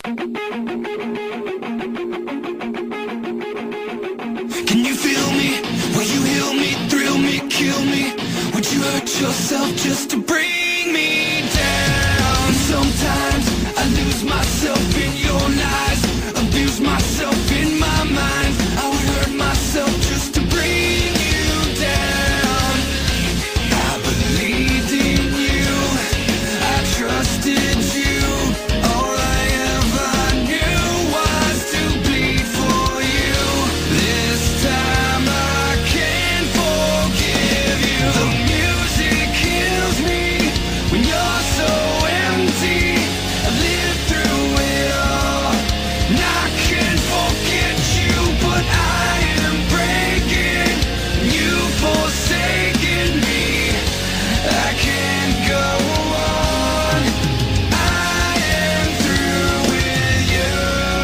Can you feel me? Will you heal me, thrill me, kill me? Would you hurt yourself just to bring me down? Sometimes I lose myself in your lies, abuse myself in my mind. I would hurt myself just to bring you down. I believed in you, I trusted you. All I ever knew was to bleed for you. This time I can't forgive you. The music kills me when you're so empty. I lived through it all, and I can't forget you, but I am breaking. You've forsaken me. I can't go on. I am through with you.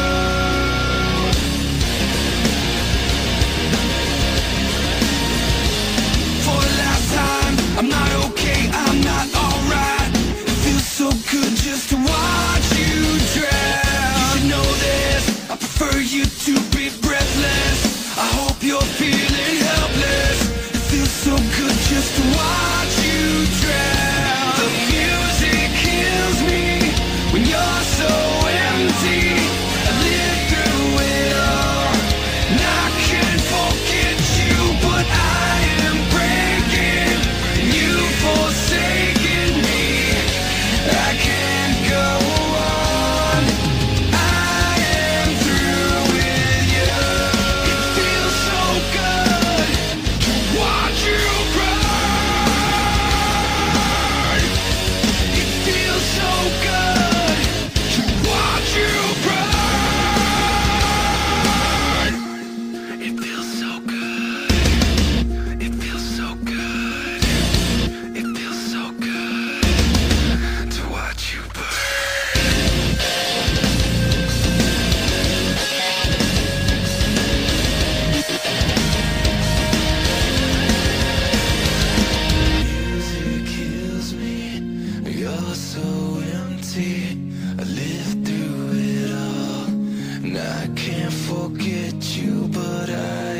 For the last time, I'm not okay, I'm not alright. It feels so good just to watch you drown. You should know this, I prefer you to be breathless. I hope you're feeling helpless. It feels so good just to watch you drown. The music kills me when you're so empty. I lived through it all, and I can't forget you, but I am breaking. You've forsaken me. I can't go on. I am through with you. It feels so good to watch you cry. It feels so good to watch you cry. It feels so good. It feels so good. It feels so good to watch you burn. Music kills me. You're so empty. I lived through it all, and I can't forget you, but I